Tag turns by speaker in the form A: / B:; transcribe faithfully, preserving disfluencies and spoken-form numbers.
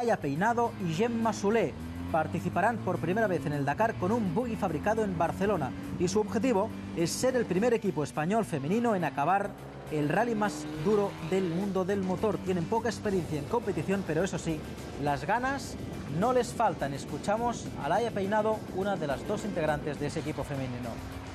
A: Laia Peinado y Gemma Soler. Participarán por primera vez en el Dakar con un buggy fabricado en Barcelona y su objetivo es ser el primer equipo español femenino en acabar el rally más duro del mundo del motor. Tienen poca experiencia en competición, pero eso sí, las ganas no les faltan. Escuchamos a Laia Peinado, una de las dos integrantes de ese equipo femenino.